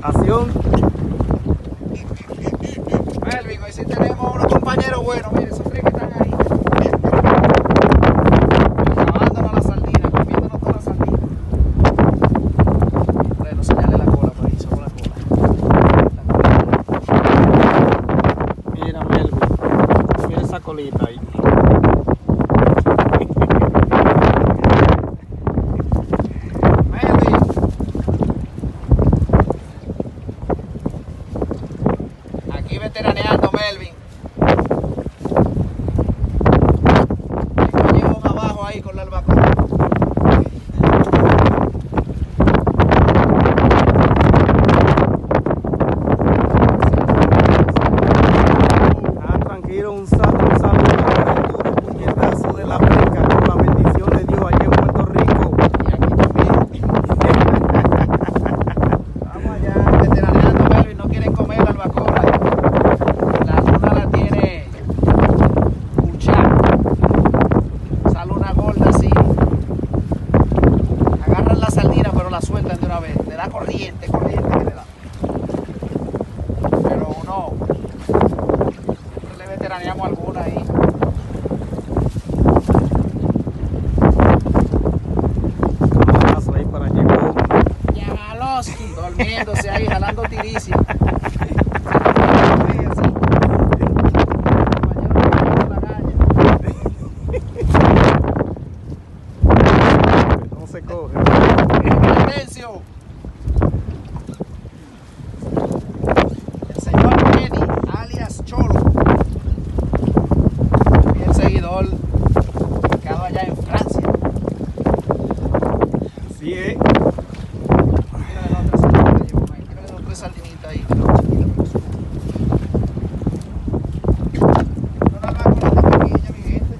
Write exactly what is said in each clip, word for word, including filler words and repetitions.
Acción. Melvin, hoy sí tenemos unos compañeros buenos, mire, esos tres que están ahí. Acabándonos la sardina, comiéndonos toda la sardina. Bueno, señale la cola por ahí, solo la cola. Mira, Melvin. Mira esa colita ahí. Melvin. Aquí veteraneando, Melvin. Llevo abajo ahí con la albacoa. Ah, tranquilo, un saludo, un saludo para el duro puñetazo de la América con la bendición de Dios allá en Puerto Rico. Y aquí también. Vamos allá, veteraneando, Melvin. No quieren comer la albacoa. La luna la tiene puchada. Esa luna gorda así. Agarran la sardina, pero la sueltan de una vez. Le da corriente, corriente que le da. Pero uno siempre le veteraneamos alguna ahí. Abrazo ahí para llegó. Ya los durmiéndose ahí, jalando tiricia. No se coge. Atención. El señor Kenny, alias Cholo, fiel seguidor, ubicado allá en Francia. Así es. Tírale las otras sardinitas que llevo ahí, tírale las otras sardinitas ahí. No la hagas con la tapaquilla, mi gente.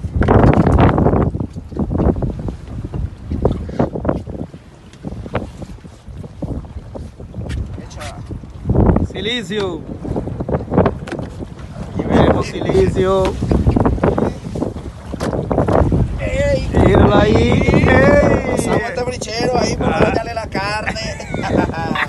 Echa. Silicio. Aquí vemos silicio. ¡Ey! Míralo ahí. ¡Ey! Pasamos este brichero ahí para dañarle la carne.